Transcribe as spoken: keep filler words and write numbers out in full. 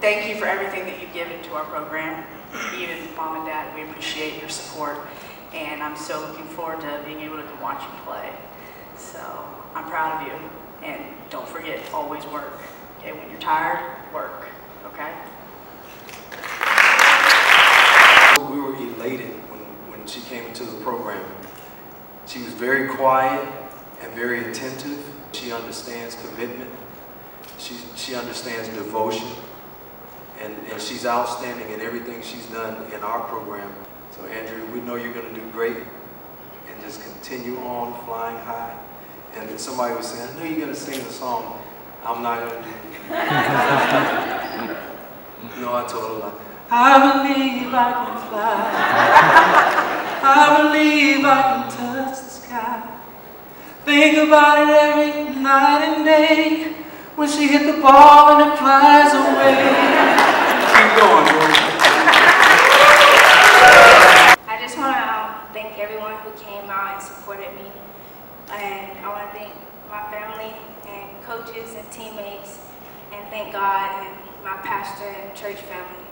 thank you for everything that you've given to our program. Even Mom and Dad, we appreciate your support, and I'm so looking forward to being able to watch you play. So I'm proud of you, and don't forget, always work. Okay, when you're tired, work. Okay. We were elated when when she came into the program. She was very quiet and very attentive. She understands commitment. She she understands devotion. And, and she's outstanding in everything she's done in our program. So Andrea, we know you're going to do great, and just continue on flying high. And then somebody was saying, I know you're going to sing the song. I'm not going to do it. No, I told her, I believe I can fly. I believe I can touch the sky. Think about it every night and day. When she hit the ball and it flies away. Keep going, bro. I just want to um, thank everyone who came out and supported me. And I want to thank my family and coaches and teammates. And thank God and my pastor and church family.